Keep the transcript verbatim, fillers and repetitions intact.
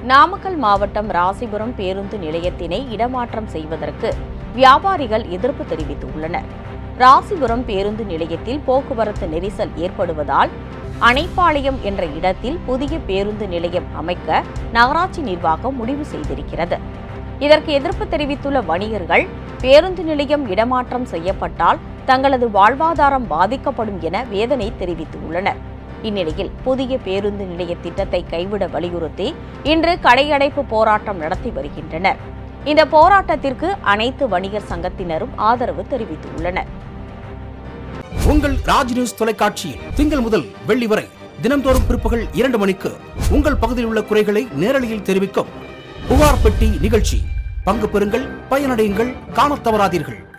நாமக்கல் மாவட்டம் ராசிபுரம் பேருந்து நிலையத்தினை இடமாற்றம் செய்வதற்கு வியாபாரிகள் எதிர்ப்பு தெரிவித்துள்ளனர். ராசிபுரம் பேருந்து நிலையத்தில் போக்குவரத்து நெரிசல் ஏற்படுவதால் அணைப்பாளையம் என்ற இடத்தில் புதிய பேருந்து நிலையம் அமைக்க நகராட்சி நிர்வாகம் முடிவு செய்திருக்கிறது. இதற்கு எதிர்ப்பு தெரிவித்துள்ள வணிகர்கள் பேருந்து நிலையம் இடமாற்றம் செய்யப்பட்டால் தங்களது வாழ்வாதாரம் பாதிக்கப்படும் என வேதனை தெரிவித்துள்ளனர். இந்நிலையில் புதிய பேருந்து நிலைய திட்டத்தை கைவிட வலியுறுத்தி இன்று கடையடைப்பு போராட்டம் நடத்தி வருகின்றனர். இந்த போராட்டத்திற்கு அனைத்து வணிகர் சங்கத்தினரும் ஆதரவு தெரிவித்துள்ளனர். உங்கள் ராஜ் நியூஸ் தொலைக்காட்சியில் திங்கள் முதல் வெள்ளி வரை தினந்தோறும் பிற்பகல் இரண்டு மணிக்கு உங்கள் பகுதியில் உள்ள குறைகளை நேரலையில் தெரிவிக்கும் புகார் பெட்டி நிகழ்ச்சி. பங்கு பெறுங்கள், பயனடையுங்கள், காணத் தவறாதீர்கள்.